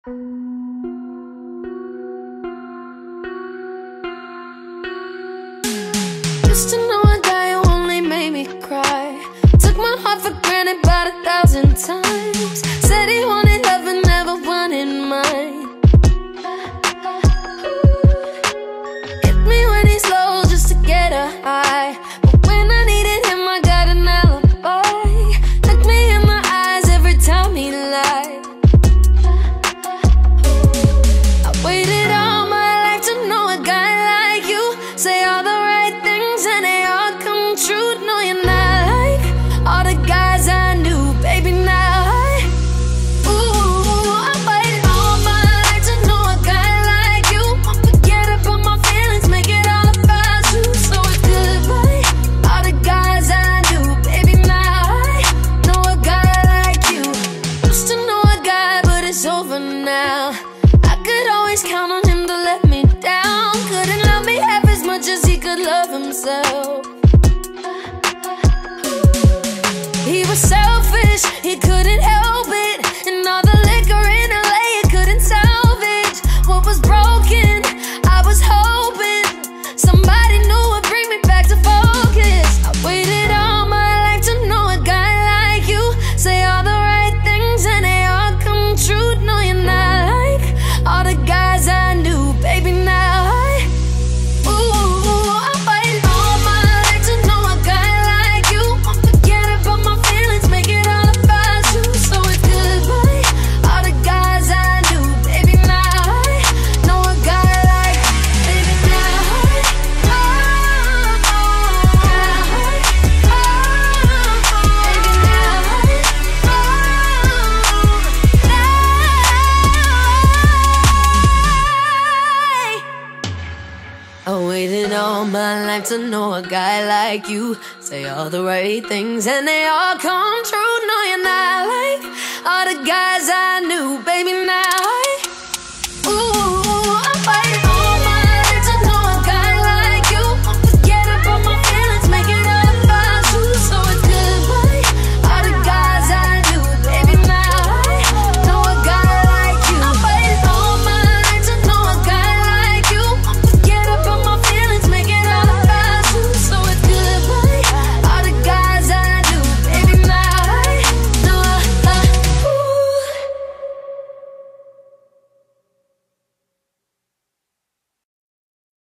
Used to know a guy who only made me cry. Took my heart for granted about 1,000 times. Said he wanted love and never wanted mine. Hit me when he's low just to get a high. But when I needed him, I got an alibi. Looked me in my eyes every time he lied. I waited all my life to know a guy like you. Say all the right things and they all come true. No, you're not like all the guys I knew, baby, now I waited all my life to know a guy like you. Won't forget about my feelings, make it all about you. So it's goodbye, all the guys I knew, baby, now I know a guy like you. Used to know a guy, but it's over now. I could always count on him to let me down. Couldn't love me half as much as he could love himself. He was selfish, he couldn't help it. And all the liquor in LA, it couldn't salvage what was broken. I was hoping somebody new would bring me back to focus. I waited all my life to know a guy like you. Say all the right things and they all come true. No, you're not like all the guys I knew, baby, now I waited all my life to know a guy like you. Won't forget about my feelings, make it all about you. So it's goodbye, all the guys I knew, baby, now I know a guy like you. Baby, now I waited all my life to know a guy like you. Say all the right things and they all come true. No, you're not like all the guys